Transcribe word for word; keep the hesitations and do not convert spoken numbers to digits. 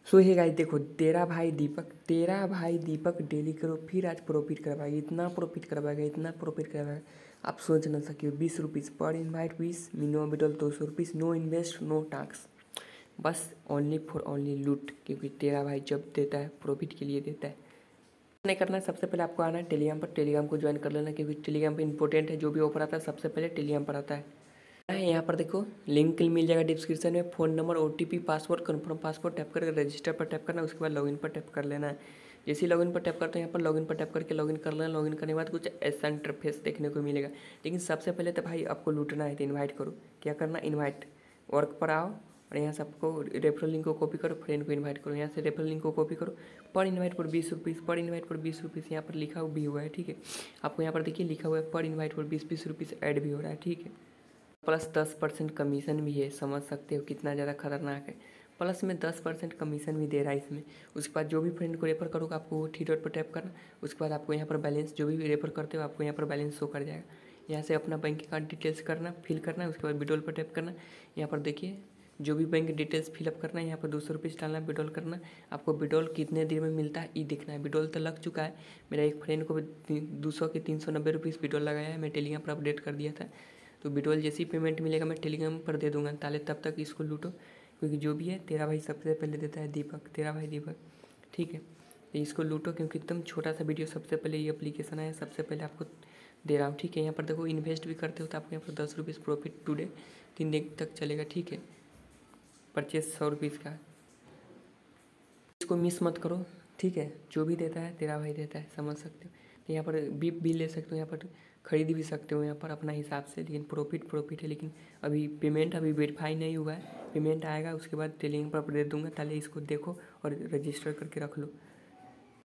सो hey guys देखो, तेरा भाई दीपक तेरा भाई दीपक डेली करो फिर आज प्रॉफिट करवाएगा। इतना प्रॉफिट करवाएगा इतना प्रॉफिट करवाएगा आप सोच ना सके हो। बीस रुपीज़ पर इनवाइट, बीस मिनिमम विड्रॉल दो सौ rupees, no invest no tax, बस ओनली फॉर ओनली लूट। क्योंकि तेरा भाई जब देता है प्रॉफिट के लिए देता है। नहीं करना है, सबसे पहले आपको आना है टेलीग्राम पर। टेलीग्राम को ज्वाइन कर लेना क्योंकि टेलीग्राम पे इंपॉर्टेंट है। जो भी ऑफर आता है सबसे पहले टेलीग्राम पर आता है। यहाँ पर देखो लिंक मिल जाएगा डिस्क्रिप्शन में। Phone number, OTP, password, confirm password tap करके रजिस्टर पर टैप करना। उसके बाद लॉगिन पर टैप कर लेना है। जैसे ही लॉगिन पर टैप करते हैं यहाँ पर लॉगिन पर टैप करके लॉगिन कर लेना। लॉगिन करने के बाद कुछ ऐसा इंटरफेस देखने को मिलेगा। लेकिन सबसे पहले तो भाई आपको लूटना है तो इन्वाइट करो। क्या करना, इन्वाइट वर्क पर आओ और यहाँ से आपको रेफरल लिंक को कॉपी करो, फ्रेंड को इन्वाइट करो। यहाँ से रेफरल लिंक को कॉपी करो। पर इन्वाइट पर बीस रुपीज़ पर इन्वाइट पर बीस रुपीज़ यहाँ पर लिखा भी हुआ है। ठीक है, आपको यहाँ पर देखिए लिखा हुआ है पर इन्वाइट पर बीस बीस रुपीज़ ऐड भी हो रहा है। ठीक है, प्लस दस परसेंट कमीशन भी है। समझ सकते हो कितना ज़्यादा खतरनाक है। प्लस में दस परसेंट कमीशन भी दे रहा है इसमें। उसके बाद जो भी फ्रेंड को रेफर करोगे आपको वो थ्री डॉट पर टैप करना। उसके बाद आपको यहाँ पर बैलेंस, जो भी रेफर करते हो आपको यहाँ पर बैलेंस शो कर जाएगा। यहाँ से अपना बैंक अकाउंट डिटेल्स करना, फिल करना है। उसके बाद विड्रॉल पर टैप करना। यहाँ पर देखिए जो भी बैंक डिटेल्स फिलअप करना है। यहाँ पर दो सौ रुपीज़ डालना, विड्रॉल करना। आपको विड्रॉल कितने देर में मिलता है ये देखना है। विड्रॉल तो लग चुका है, मेरा एक फ्रेंड को दो सौ के तीन सौ नब्बे रुपीज़ विड्रॉल लगाया है। मैं टेलीग्राम पर अपडेट कर दिया था। तो विड्रॉल जैसी पेमेंट मिलेगा मैं टेलीग्राम पर दे दूंगा। ताले तब तक इसको लूटो क्योंकि जो भी है तेरा भाई सबसे पहले देता है, दीपक, तेरा भाई दीपक। ठीक है, तो इसको लूटो क्योंकि एकदम छोटा सा वीडियो सबसे पहले ये एप्लीकेशन है, सबसे पहले आपको दे रहा हूँ। ठीक है, यहाँ पर देखो इन्वेस्ट भी करते हो तो आपको यहाँ पर दस रुपीज़ प्रॉफिट टुडे तीन दिन तक चलेगा। ठीक है, परचेज सौ रुपीज़ का, इसको मिस मत करो। ठीक है, जो भी देता है तेरा भाई देता है, समझ सकते हो। तो यहाँ पर बीप भी ले सकते हो, यहाँ पर खरीद भी सकते हो यहाँ पर अपना हिसाब से। लेकिन प्रॉफिट प्रॉफिट है। लेकिन अभी पेमेंट अभी वेरीफाई नहीं हुआ है। पेमेंट आएगा उसके बाद टेलीग्राम पर अपडेट दूंगा। ताले इसको देखो और रजिस्टर करके रख लो।